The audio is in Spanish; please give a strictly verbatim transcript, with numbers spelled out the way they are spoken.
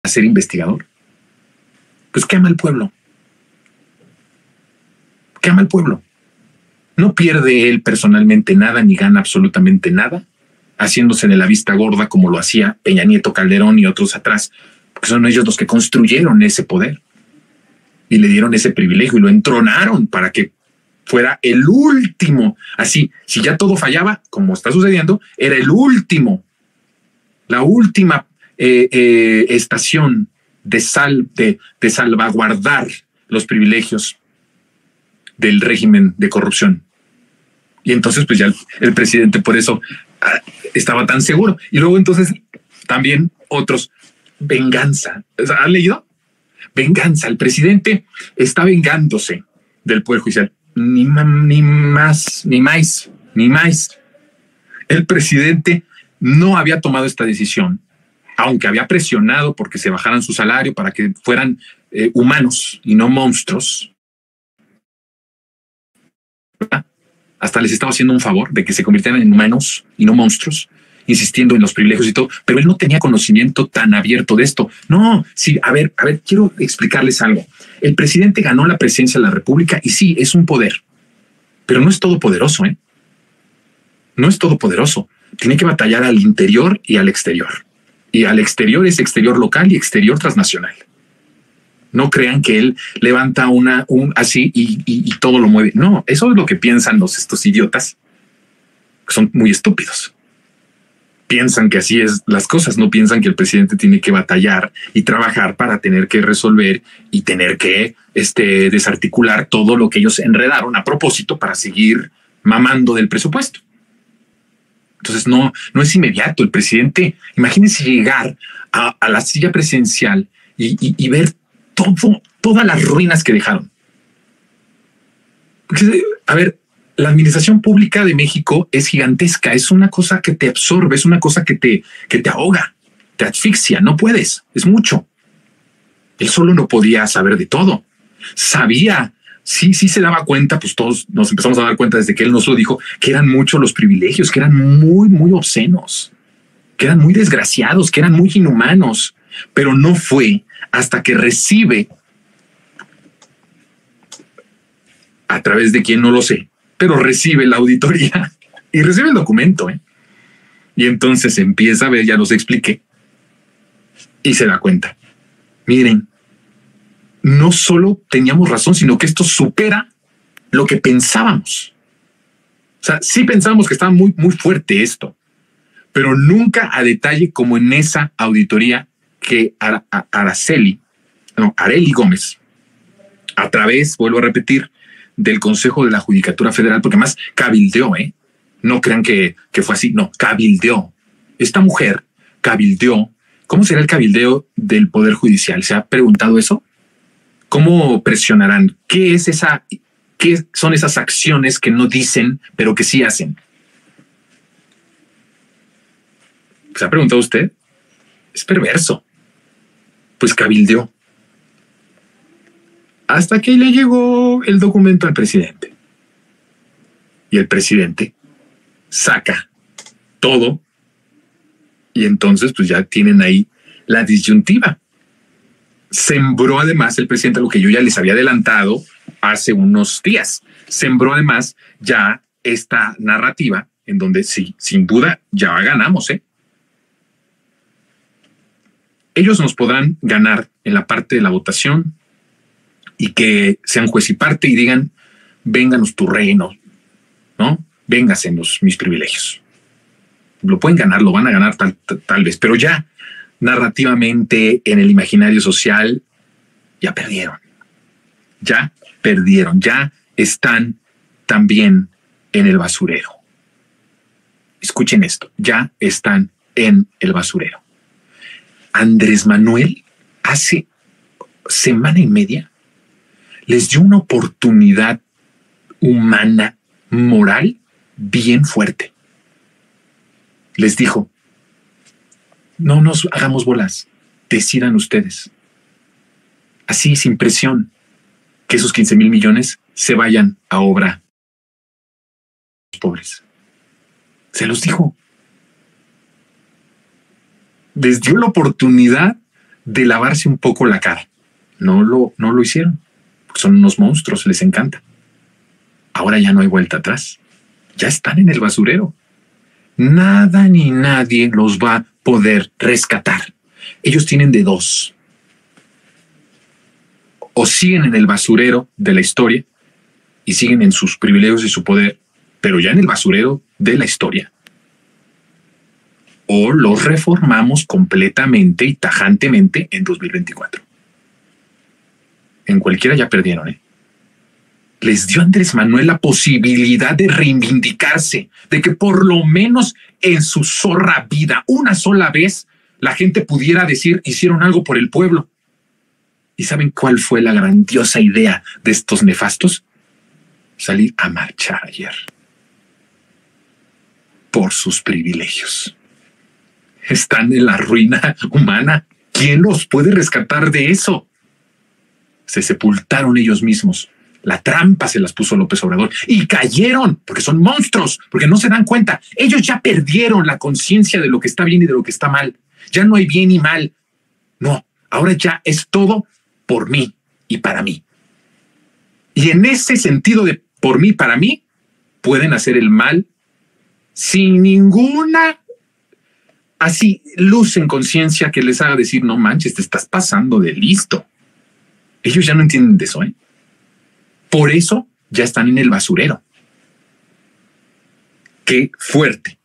a ser investigador? Pues ¿qué ama el pueblo? ¿Qué ama el pueblo? No pierde él personalmente nada ni gana absolutamente nada haciéndose de la vista gorda como lo hacía Peña Nieto, Calderón y otros atrás, porque son ellos los que construyeron ese poder y le dieron ese privilegio y lo entronaron para que fuera el último. Así, si ya todo fallaba, como está sucediendo, era el último, la última eh, eh, estación de, sal, de, de salvaguardar los privilegios del régimen de corrupción. Y entonces, pues ya el, el presidente por eso ah, estaba tan seguro. Y luego entonces también otros, venganza. ¿Han leído? Venganza. El presidente está vengándose del Poder Judicial. Ni, ni más, ni más, ni más. El presidente no había tomado esta decisión, aunque había presionado porque se bajaran su salario para que fueran eh, humanos y no monstruos. ¿Verdad? Hasta les estaba haciendo un favor de que se convirtieran en humanos y no monstruos, insistiendo en los privilegios y todo, pero él no tenía conocimiento tan abierto de esto. No, sí, a ver, a ver, quiero explicarles algo. El presidente ganó la presidencia de la República y sí, es un poder, pero no es todopoderoso, ¿eh? No es todopoderoso. Tiene que batallar al interior y al exterior. Y al exterior es exterior local y exterior transnacional. No crean que él levanta una un así y, y, y todo lo mueve. No, eso es lo que piensan los estos idiotas, que son muy estúpidos. Piensan que así es las cosas, no piensan que el presidente tiene que batallar y trabajar para tener que resolver y tener que este, desarticular todo lo que ellos enredaron a propósito para seguir mamando del presupuesto. Entonces no, no es inmediato. El presidente, imagínense llegar a, a la silla presidencial y, y, y ver todo, todas las ruinas que dejaron. A ver, la administración pública de México es gigantesca, es una cosa que te absorbe, es una cosa que te, que te ahoga, te asfixia, no puedes, es mucho. Él solo no podía saber de todo. Sabía, sí, sí se daba cuenta, pues todos nos empezamos a dar cuenta desde que él nos lo dijo, que eran muchos los privilegios, que eran muy, muy obscenos, que eran muy desgraciados, que eran muy inhumanos, pero no fue hasta que recibe, a través de quién no lo sé, pero recibe la auditoría y recibe el documento, ¿eh? Y entonces empieza a ver, ya los expliqué, y se da cuenta. Miren, no solo teníamos razón, sino que esto supera lo que pensábamos. O sea, sí pensábamos que estaba muy, muy fuerte esto, pero nunca a detalle como en esa auditoría que Araceli, no, Arely Gómez, a través, vuelvo a repetir, del Consejo de la Judicatura Federal, porque además cabildeó, ¿eh? No crean que, que fue así, no, cabildeó. Esta mujer cabildeó. ¿Cómo será el cabildeo del Poder Judicial? ¿Se ha preguntado eso? ¿Cómo presionarán? ¿Qué es esa, qué son esas acciones que no dicen, pero que sí hacen? ¿Se ha preguntado usted? Es perverso. Pues cabildeó. Hasta que le llegó el documento al presidente. Y el presidente saca todo. Y entonces pues ya tienen ahí la disyuntiva. Sembró además el presidente lo que yo ya les había adelantado hace unos días. Sembró además ya esta narrativa en donde sí, sin duda ya ganamos, ¿eh? Ellos nos podrán ganar en la parte de la votación y que sean juez y parte y digan, vénganos tu reino, ¿no? Véngasenos mis privilegios. Lo pueden ganar, lo van a ganar tal, tal, tal vez, pero ya narrativamente en el imaginario social ya perdieron. Ya perdieron, ya están también en el basurero. Escuchen esto, ya están en el basurero. Andrés Manuel hace semana y media les dio una oportunidad humana, moral, bien fuerte. Les dijo, no nos hagamos bolas, decidan ustedes. Así, sin presión, que esos quince mil millones se vayan a obra pobres. Se los dijo. Les dio la oportunidad de lavarse un poco la cara. No lo, no lo hicieron. Son unos monstruos, les encanta. Ahora ya no hay vuelta atrás. Ya están en el basurero. Nada ni nadie los va a poder rescatar. Ellos tienen de dos. O siguen en el basurero de la historia y siguen en sus privilegios y su poder, pero ya en el basurero de la historia. O los reformamos completamente y tajantemente en dos mil veinticuatro. En cualquiera ya perdieron, ¿eh? Les dio a Andrés Manuel la posibilidad de reivindicarse, de que por lo menos en su zorra vida, una sola vez, la gente pudiera decir, hicieron algo por el pueblo. ¿Y saben cuál fue la grandiosa idea de estos nefastos? Salir a marchar ayer. Por sus privilegios. Están en la ruina humana. ¿Quién los puede rescatar de eso? Se sepultaron ellos mismos. La trampa se las puso López Obrador y cayeron porque son monstruos, porque no se dan cuenta. Ellos ya perdieron la conciencia de lo que está bien y de lo que está mal. Ya no hay bien y mal. No, ahora ya es todo por mí y para mí. Y en ese sentido de por mí, para mí, pueden hacer el mal sin ninguna así luz en conciencia que les haga decir, no manches, te estás pasando de listo. Ellos ya no entienden de eso, ¿eh? Por eso ya están en el basurero. Qué fuerte.